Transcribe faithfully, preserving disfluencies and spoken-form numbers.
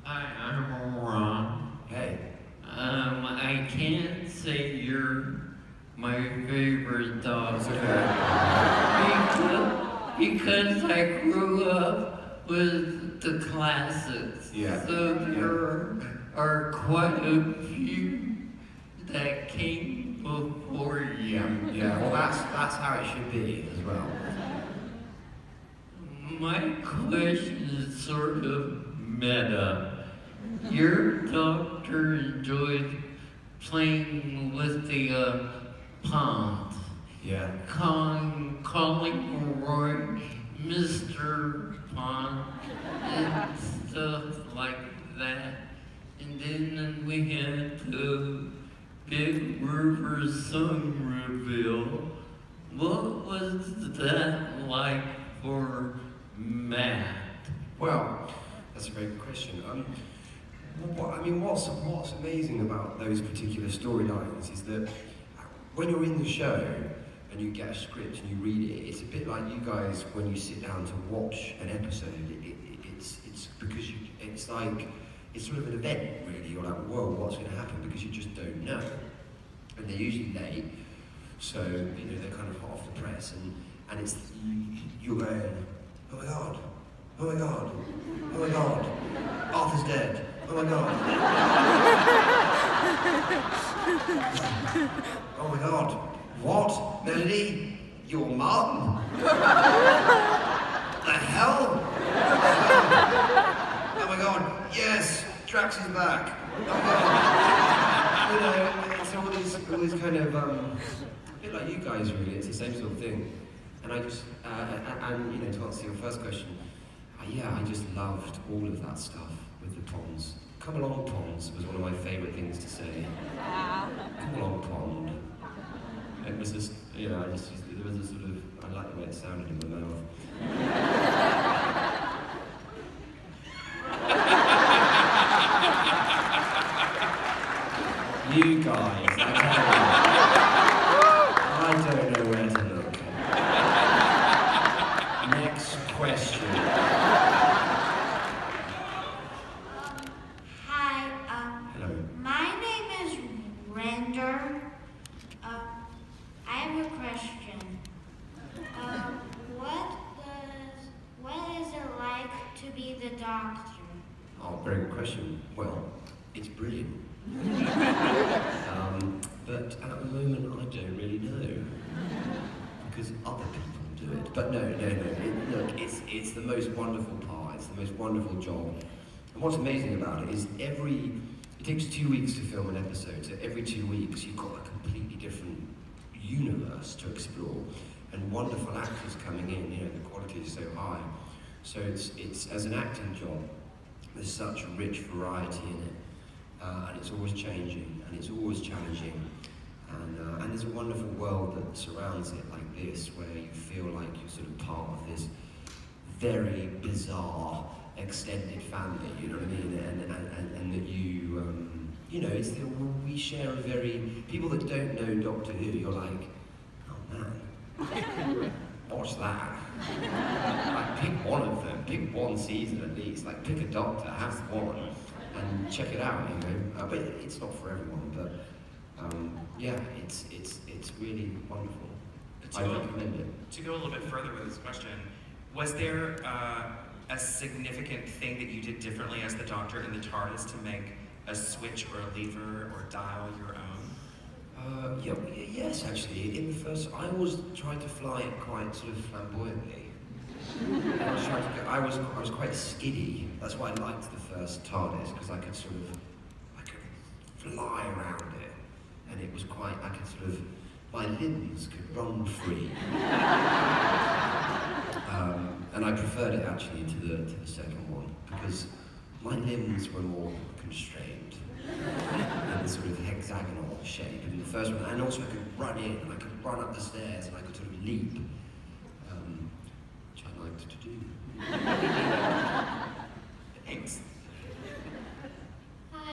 Hi, I'm Ron. Hey. Um, I can't say you're my favorite doctor because, because I grew up with the classics. Yeah. So there are quite a few that came before you. Yeah, yeah. Well, that's that's how it should be as well. My question is sort of meta. Your doctor enjoyed playing with the uh, pawns. Yeah. Calling, calling Roy Mister Pond and stuff like that. And then we had the Big River Song reveal. What was that like for Matt? Well, that's a very good question. Um, what, I mean, what's what's amazing about those particular storylines is that when you're in the show and you get a script and you read it, it's a bit like you guys when you sit down to watch an episode. It, it, it's it's because you, it's like it's sort of an event really. You're like, whoa, what's going to happen? Because you just don't know, and they're usually late, so you know they're kind of hot off the press, and and it's you, you're going, oh my god, oh my god, oh my god, Arthur's dead. Oh my god. Oh my god. What? Melody? Your mum? The hell? Oh my god. Yes. Drax is back. Oh my god. You know, it's all these, all these kind of, um, a bit like you guys really, it's the same sort of thing. And I just, uh, and, you know, to answer your first question, uh, yeah, I just loved all of that stuff. With the ponds. Come along, ponds was one of my favourite things to say. Come along, pond. It was just, you know, I just, there was a sort of, I like the way it sounded in my mouth. You guys, I tell you, I don't know where to look. Next question. Oh, very good question. Well, it's brilliant. um, but at the moment, I don't really know. Because other people do it. But no, no, no. It, look, it's, it's the most wonderful part. It's the most wonderful job. And what's amazing about it is every... It takes two weeks to film an episode, so every two weeks you've got a completely different universe to explore. And wonderful actors coming in, you know, the quality is so high. So it's, it's as an acting job, there's such rich variety in it, uh, and it's always changing, and it's always challenging, and, uh, and there's a wonderful world that surrounds it like this, where you feel like you're sort of part of this very bizarre extended family, you know what I mean, and, and, and, and that you, um, you know, it's the, we share a very, people that don't know Doctor Who, you're like, oh man, watch that. Like, pick one of them, pick one season at least, like pick a doctor, have one, and check it out, you know. Uh, but it's not for everyone, but um, yeah, it's it's it's really wonderful. I recommend it. To go a little bit further with this question, was there uh, a significant thing that you did differently as the Doctor in the TARDIS to make a switch or a lever or dial your own? Uh, yeah, yes, actually. In the first, I always tried to fly it quite sort of flamboyantly. I was, trying to go, I was, I was quite skiddy. That's why I liked the first TARDIS, because I could sort of, I could fly around it, and it was quite, I could sort of, my limbs could run free. um, and I preferred it actually to the to the second one because my limbs were more constrained. In the sort of hexagonal shape in the first one, and also I could run in, and I could run up the stairs, and I could sort of leap, um, which I liked to do. Thanks.